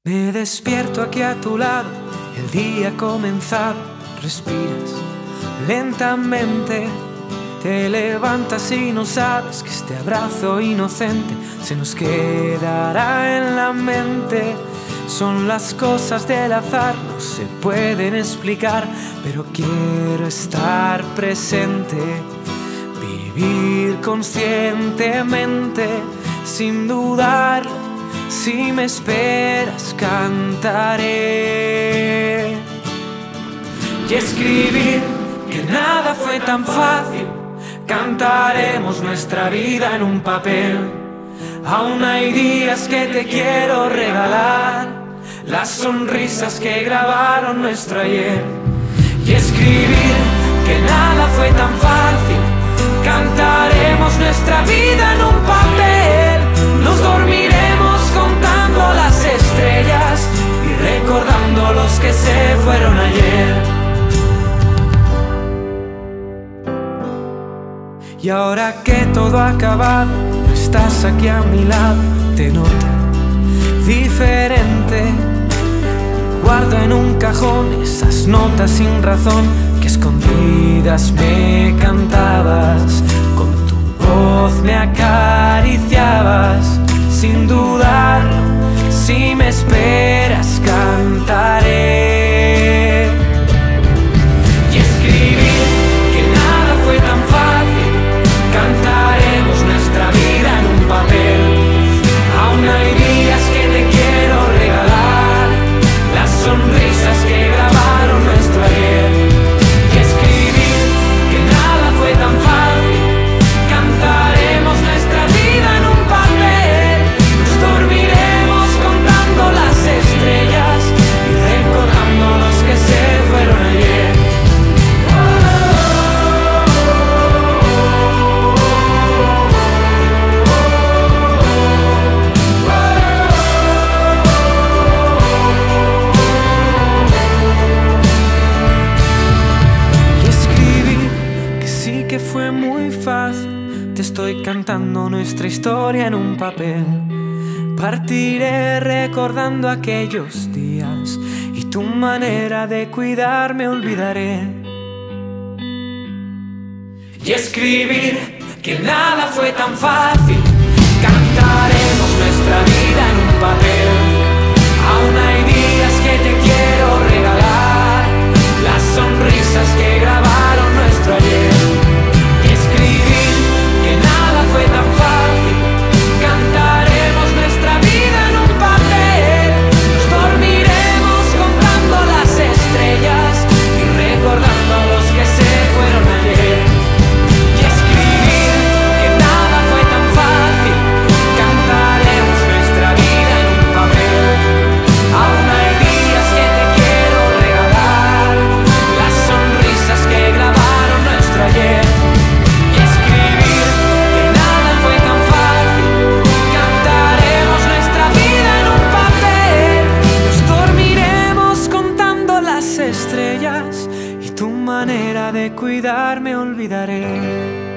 Me despierto aquí a tu lado, el día ha comenzado. Respiras lentamente, te levantas y no sabes que este abrazo inocente se nos quedará en la mente. Son las cosas del azar, no se pueden explicar, pero quiero estar presente, vivir conscientemente, sin dudar. Si me esperas, cantaré y escribir que nada fue tan fácil. Cantaremos nuestra vida en un papel. Aún hay días que te quiero regalar, las sonrisas que grabaron nuestro ayer. Y escribir que nada fue tan fácil. Cantaremos nuestra vida en un papel. Nos dormiremos contando las estrellas y recordando los que se fueron ayer. Y ahora que todo ha acabado, no estás aquí a mi lado, te noto diferente. Guardo en un cajón esas notas sin razón que escondidas me cantabas. Con tu voz me acariciabas, sin dudar. Si me esperas, cantaré y escribir que nada fue tan fácil. Cantaremos nuestra vida en un papel. Aún hay días que te quiero regalar, las sonrisas que grabaron nuestro ayer. Y escribir que nada fue tan fácil. Cantaremos nuestra vida en un papel. Nos dormiremos contando las estrellas y recordando los que se fueron ayer. Que fue muy fácil, te estoy cantando nuestra historia en un papel. Partiré recordando aquellos días y tu manera de cuidarme olvidaré. Y escribir que nada fue tan fácil. Cantaremos nuestra vida en un papel. Aún hay días que te quiero regalar, las sonrisas que grabaron nuestro ayer. Fue tan fácil. Cantaremos nuestra vida en un papel. Nos dormiremos contando las estrellas y recordando a los que se fueron ayer. Y escribir que nada fue tan fácil. Cantaremos nuestra vida en un papel. Aún hay días que te quiero regalar, las sonrisas que grabaron nuestro ayer. Estrellas y tu manera de cuidarme olvidaré.